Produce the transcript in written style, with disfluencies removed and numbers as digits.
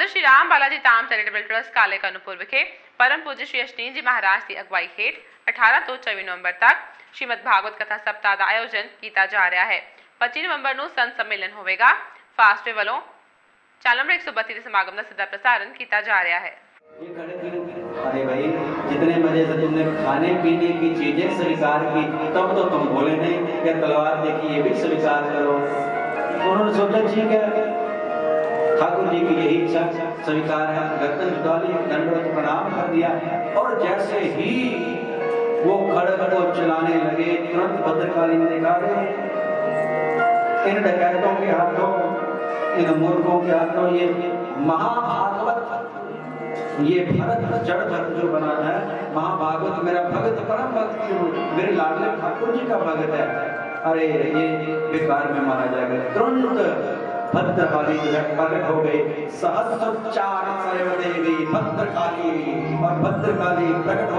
Shri Ram Balaji Dham charitable trust काले कानूपुर विखे परम पूज्य श्री अष्टनील जी महाराज की अगवाई हेठ 18 ਤੋਂ 24 नवंबर तक श्रीमद भागवत कथा सप्ताह का आयोजन किया जा रहा है। 25 नवंबर ਨੂੰ संत सम्मेलन होगा। फास्टवे वालों चैनल नंबर 132 के समागम का सीधा प्रसारण किया जा रहा है। अरे भाई, जितने मजे से तुमने खाने पीने की चीजें स्वीकार की, तब तो तुम बोले नहीं कि तलवार देखी ये भी स्वीकार करो। उन्होंने सोचा ठीक है, ठाकुर जी की यही इच्छा स्वीकार है। गर्दन झुका ली, दंडवत प्रणाम कर दिया और जैसे ही वो खड़ग को चलाने लगे, तुरंत भद्रकाली ने देखा इन डकैतों के हाथों, इन मूर्खों के हाथों ये महाभागवत, ये भरत जड़ भक्त जो बना है, महाभागवत मेरा भगत परम भक्त मेरे लाडले ठाकुर जी का भगत है, अरे ये बेकार में मारा जाएगा। तुरंत भद्रकाली प्रकट हो गई। सहस्रोच्चार देवी भद्रकाली, और भद्रकाली प्रकट